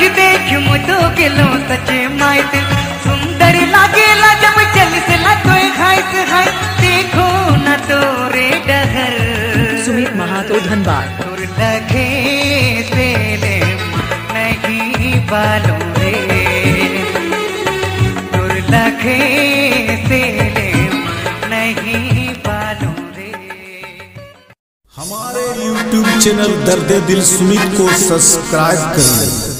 देख मुझो गिलो सचे माइत सुंदर लागेला जब चलिस लतोय खाइस हाय देखो न तोरे डहर सुमित महातो धनबाद तुर लगे से नहीं बालों रे तुर लगे से नहीं बालों रे। हमारे YouTube चैनल दर्द दिल सुमित को सब्सक्राइब करें।